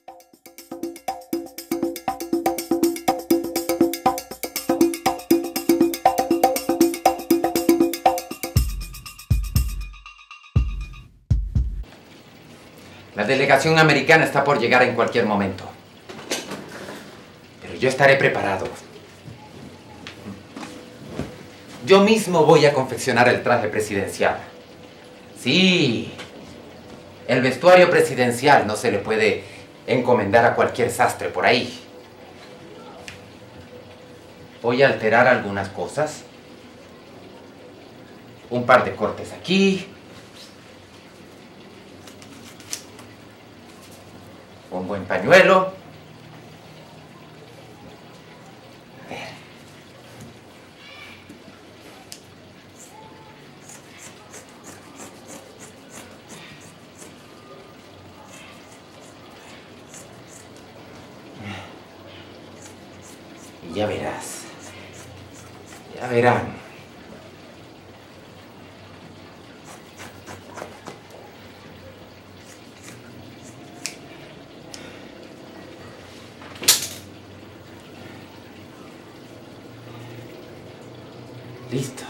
La delegación americana está por llegar en cualquier momento. Pero yo estaré preparado. Yo mismo voy a confeccionar el traje presidencial. Sí. El vestuario presidencial no se le puede encomendar a cualquier sastre por ahí. Voy a alterar algunas cosas. Un par de cortes aquí. Un buen pañuelo. A ver. Y ya verás. Ya verán. Listo.